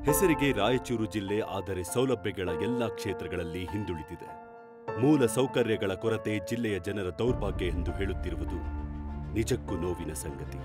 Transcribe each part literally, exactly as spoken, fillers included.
ಹೆಸರಿಗೆ ರಾಯಚೂರು ಜಿಲ್ಲೆ ಆದರೆ ಸೌಲಭ್ಯಗಳ ಎಲ್ಲಾ ಕ್ಷೇತ್ರಗಳಲ್ಲಿ ಹಿಂದುಳಿದಿದೆ. ಮೂಲ ಸೌಕರ್ಯಗಳ ಕೊರತೆ ಜಿಲ್ಲೆಯ ಜನರ ದೌರ್ಭಾಗ್ಯ ಎಂದು ಹೇಳುತ್ತಿರುವುದು ನಿಜಕ್ಕೂ ನೋವಿನ ಸಂಗತಿ.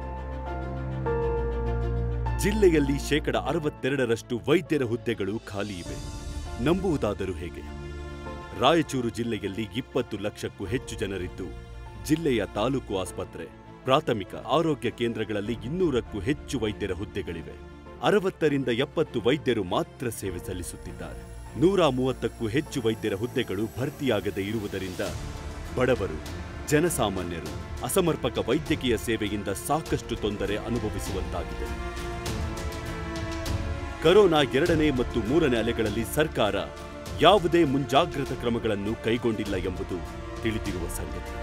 ಜಿಲ್ಲೆಯಲ್ಲಿ ಶೇಕಡ ಅರವತ್ತೆರಡರಷ್ಟು ವೈದ್ಯರ ಹುದ್ದೆಗಳು ಖಾಲಿ ಇವೆ. ನಂಬುವುದಾದರೂ ಹೇಗೆ? ರಾಯಚೂರು ಜಿಲ್ಲೆಯಲ್ಲಿ ಇಪ್ಪತ್ತು ಲಕ್ಷಕ್ಕೂ ಹೆಚ್ಚು ಜನರಿದ್ದು ಜಿಲ್ಲೆಯ ತಾಲೂಕು ಆಸ್ಪತ್ರೆ, ಪ್ರಾಥಮಿಕ ಆರೋಗ್ಯ ಕೇಂದ್ರಗಳಲ್ಲಿ ಇನ್ನೂರಕ್ಕೂ ಹೆಚ್ಚು ವೈದ್ಯರ ಹುದ್ದೆಗಳಿವೆ. ಅರವತ್ತರಿಂದ ಎಪ್ಪತ್ತು ವೈದ್ಯರು ಮಾತ್ರ ಸೇವೆ ಸಲ್ಲಿಸುತ್ತಿದ್ದಾರೆ. ನೂರ ಮೂವತ್ತಕ್ಕೂ ಹೆಚ್ಚು ವೈದ್ಯರ ಹುದ್ದೆಗಳು ಭರ್ತಿಯಾಗದೇ ಇರುವುದರಿಂದ ಬಡವರು, ಜನಸಾಮಾನ್ಯರು ಅಸಮರ್ಪಕ ವೈದ್ಯಕೀಯ ಸೇವೆಯಿಂದ ಸಾಕಷ್ಟು ತೊಂದರೆ ಅನುಭವಿಸುವಂತಾಗಿದೆ. ಕರೋನಾ ಎರಡನೇ ಮತ್ತು ಮೂರನೇ ಅಲೆಗಳಲ್ಲಿ ಸರ್ಕಾರ ಯಾವುದೇ ಮುಂಜಾಗ್ರತಾ ಕ್ರಮಗಳನ್ನು ಕೈಗೊಂಡಿಲ್ಲ ಎಂಬುದು ತಿಳಿದಿರುವ ಸಂಗತಿ.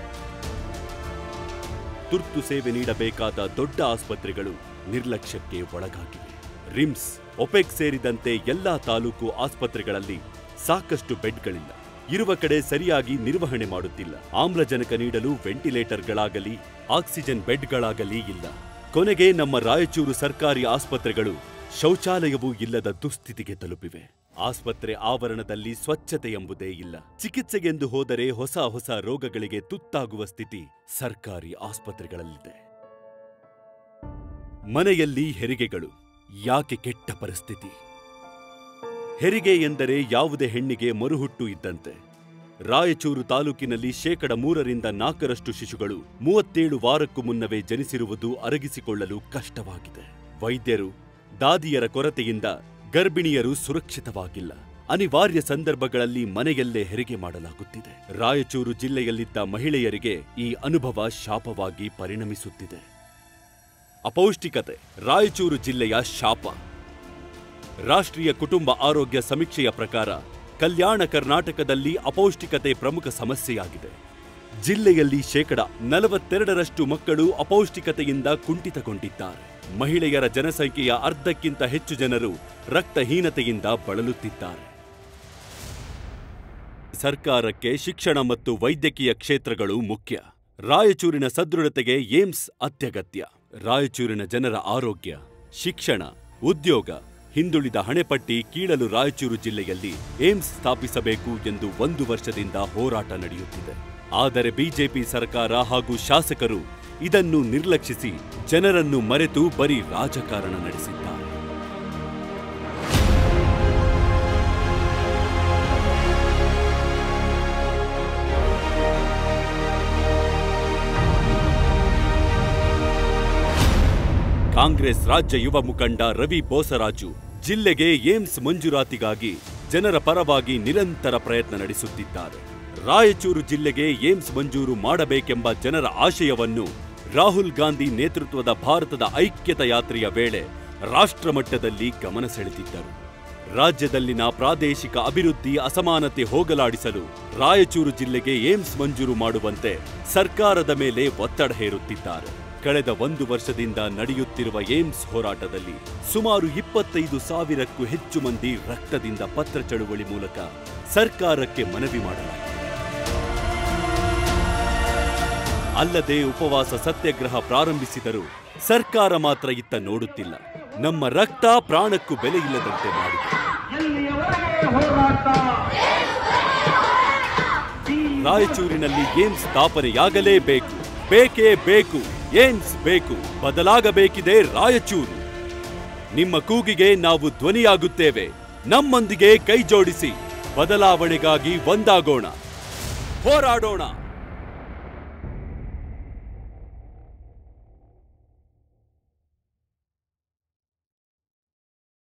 ತುರ್ತು ಸೇವೆ ನೀಡಬೇಕಾದ ದೊಡ್ಡ ಆಸ್ಪತ್ರೆಗಳು ನಿರ್ಲಕ್ಷ್ಯಕ್ಕೆ ಒಳಗಾಗಿವೆ. ರಿಮ್ಸ್, ಒಪೆಕ್ ಸೇರಿದಂತೆ ಎಲ್ಲಾ ತಾಲೂಕು ಆಸ್ಪತ್ರೆಗಳಲ್ಲಿ ಸಾಕಷ್ಟು ಬೆಡ್ಗಳಿಲ್ಲ. ಇರುವ ಕಡೆ ಸರಿಯಾಗಿ ನಿರ್ವಹಣೆ ಮಾಡುತ್ತಿಲ್ಲ. ಆಮ್ಲಜನಕ ನೀಡಲು ವೆಂಟಿಲೇಟರ್ಗಳಾಗಲಿ ಆಕ್ಸಿಜನ್ ಬೆಡ್ಗಳಾಗಲಿ ಇಲ್ಲ. ಕೊನೆಗೆ ನಮ್ಮ ರಾಯಚೂರು ಸರ್ಕಾರಿ ಆಸ್ಪತ್ರೆಗಳು ಶೌಚಾಲಯವೂ ಇಲ್ಲದ ದುಸ್ಥಿತಿಗೆ ತಲುಪಿವೆ. ಆಸ್ಪತ್ರೆ ಆವರಣದಲ್ಲಿ ಸ್ವಚ್ಛತೆ ಎಂಬುದೇ ಇಲ್ಲ. ಚಿಕಿತ್ಸೆಗೆಂದು ಹೋದರೆ ಹೊಸ ಹೊಸ ರೋಗಗಳಿಗೆ ತುತ್ತಾಗುವ ಸ್ಥಿತಿ ಸರ್ಕಾರಿ ಆಸ್ಪತ್ರೆಗಳಲ್ಲಿದೆ. ಮನೆಯಲ್ಲಿ ಹೆರಿಗೆಗಳು ಯಾಕೆ ಕೆಟ್ಟ ಪರಿಸ್ಥಿತಿ? ಹೆರಿಗೆ ಎಂದರೆ ಯಾವುದೇ ಹೆಣ್ಣಿಗೆ ಮರುಹುಟ್ಟು ಇದ್ದಂತೆ. ರಾಯಚೂರು ತಾಲೂಕಿನಲ್ಲಿ ಶೇಕಡ ಮೂರರಿಂದ ನಾಲ್ಕರಷ್ಟು ಶಿಶುಗಳು ಮೂವತ್ತೇಳು ವಾರಕ್ಕೂ ಮುನ್ನವೇ ಜನಿಸಿರುವುದು ಅರಗಿಸಿಕೊಳ್ಳಲು ಕಷ್ಟವಾಗಿದೆ. ವೈದ್ಯರು, ದಾದಿಯರ ಕೊರತೆಯಿಂದ ಗರ್ಭಿಣಿಯರು ಸುರಕ್ಷಿತವಾಗಿಲ್ಲ. ಅನಿವಾರ್ಯ ಸಂದರ್ಭಗಳಲ್ಲಿ ಮನೆಯಲ್ಲೇ ಹೆರಿಗೆ ಮಾಡಲಾಗುತ್ತಿದೆ. ರಾಯಚೂರು ಜಿಲ್ಲೆಯಲ್ಲಿದ್ದ ಮಹಿಳೆಯರಿಗೆ ಈ ಅನುಭವ ಶಾಪವಾಗಿ ಪರಿಣಮಿಸುತ್ತಿದೆ. ಅಪೌಷ್ಟಿಕತೆ ರಾಯಚೂರು ಜಿಲ್ಲೆಯ ಶಾಪ. ರಾಷ್ಟ್ರೀಯ ಕುಟುಂಬ ಆರೋಗ್ಯ ಸಮೀಕ್ಷೆಯ ಪ್ರಕಾರ ಕಲ್ಯಾಣ ಕರ್ನಾಟಕದಲ್ಲಿ ಅಪೌಷ್ಟಿಕತೆ ಪ್ರಮುಖ ಸಮಸ್ಯೆಯಾಗಿದೆ. ಜಿಲ್ಲೆಯಲ್ಲಿ ಶೇಕಡ ನಲವತ್ತೆರಡರಷ್ಟು ಮಕ್ಕಳು ಅಪೌಷ್ಟಿಕತೆಯಿಂದ ಕುಂಠಿತಗೊಂಡಿದ್ದಾರೆ. ಮಹಿಳೆಯರ ಜನಸಂಖ್ಯೆಯ ಅರ್ಧಕ್ಕಿಂತ ಹೆಚ್ಚು ಜನರು ರಕ್ತಹೀನತೆಯಿಂದ ಬಳಲುತ್ತಿದ್ದಾರೆ. ಸರ್ಕಾರಕ್ಕೆ ಶಿಕ್ಷಣ ಮತ್ತು ವೈದ್ಯಕೀಯ ಕ್ಷೇತ್ರಗಳು ಮುಖ್ಯ. ರಾಯಚೂರಿನ ಸದೃಢತೆಗೆ ಏಮ್ಸ್ ಅತ್ಯಗತ್ಯ. ರಾಯಚೂರಿನ ಜನರ ಆರೋಗ್ಯ, ಶಿಕ್ಷಣ, ಉದ್ಯೋಗ, ಹಿಂದುಳಿದ ಹಣೆಪಟ್ಟಿ ಕೀಳಲು ರಾಯಚೂರು ಜಿಲ್ಲೆಯಲ್ಲಿ ಏಮ್ಸ್ ಸ್ಥಾಪಿಸಬೇಕು ಎಂದು ಒಂದು ವರ್ಷದಿಂದ ಹೋರಾಟ ನಡೆಯುತ್ತಿದೆ. ಆದರೆ ಬಿಜೆಪಿ ಸರ್ಕಾರ ಹಾಗೂ ಶಾಸಕರು ಇದನ್ನು ನಿರ್ಲಕ್ಷಿಸಿ ಜನರನ್ನು ಮರೆತು ಬರೀ ರಾಜಕಾರಣ ನಡೆಸಿದ್ದಾರೆ. ಕಾಂಗ್ರೆಸ್ ರಾಜ್ಯ ಯುವ ಮುಖಂಡ ರವಿ ಬೋಸರಾಜು ಜಿಲ್ಲೆಗೆ ಏಮ್ಸ್ ಮಂಜೂರಾತಿಗಾಗಿ ಜನರ ಪರವಾಗಿ ನಿರಂತರ ಪ್ರಯತ್ನ ನಡೆಸುತ್ತಿದ್ದಾರೆ. ರಾಯಚೂರು ಜಿಲ್ಲೆಗೆ ಏಮ್ಸ್ ಮಂಜೂರು ಮಾಡಬೇಕೆಂಬ ಜನರ ಆಶಯವನ್ನು ರಾಹುಲ್ ಗಾಂಧಿ ನೇತೃತ್ವದ ಭಾರತದ ಐಕ್ಯತಾ ಯಾತ್ರೆಯ ವೇಳೆ ರಾಷ್ಟ್ರಮಟ್ಟದಲ್ಲಿ ಗಮನ ಸೆಳೆದಿದ್ದರು. ರಾಜ್ಯದಲ್ಲಿನ ಪ್ರಾದೇಶಿಕ ಅಭಿವೃದ್ಧಿ ಅಸಮಾನತೆ ಹೋಗಲಾಡಿಸಲು ರಾಯಚೂರು ಜಿಲ್ಲೆಗೆ ಏಮ್ಸ್ ಮಂಜೂರು ಮಾಡುವಂತೆ ಸರ್ಕಾರದ ಮೇಲೆ ಒತ್ತಡ ಹೇರುತ್ತಿದ್ದಾರೆ. ಕಳೆದ ಒಂದು ವರ್ಷದಿಂದ ನಡೆಯುತ್ತಿರುವ ಏಮ್ಸ್ ಹೋರಾಟದಲ್ಲಿ ಸುಮಾರು ಇಪ್ಪತ್ತೈದು ಸಾವಿರಕ್ಕೂ ಹೆಚ್ಚು ಮಂದಿ ರಕ್ತದಿಂದ ಪತ್ರ ಚಳುವಳಿ ಮೂಲಕ ಸರ್ಕಾರಕ್ಕೆ ಮನವಿ ಮಾಡಲಾಗಿದೆ. ಅಲ್ಲದೆ ಉಪವಾಸ ಸತ್ಯಾಗ್ರಹ ಪ್ರಾರಂಭಿಸಿದರೂ ಸರ್ಕಾರ ಮಾತ್ರ ಇತ್ತ ನೋಡುತ್ತಿಲ್ಲ. ನಮ್ಮ ರಕ್ತ ಪ್ರಾಣಕ್ಕೂ ಬೆಲೆ ಇಲ್ಲದಂತೆ ಮಾಡಿದೆ. ರಾಯಚೂರಿನಲ್ಲಿ ಏಮ್ಸ್ ಸ್ಥಾಪನೆಯಾಗಲೇಬೇಕು, ಬೇಕೇ ಬೇಕು, ಏಮ್ಸ್ ಬೇಕು, ಬದಲಾಗಬೇಕಿದೆ ರಾಯಚೂರು. ನಿಮ್ಮ ಕೂಗಿಗೆ ನಾವು ಧ್ವನಿಯಾಗುತ್ತೇವೆ. ನಮ್ಮೊಂದಿಗೆ ಕೈ ಜೋಡಿಸಿ ಬದಲಾವಣೆಗಾಗಿ ಒಂದಾಗೋಣ, ಹೋರಾಡೋಣ.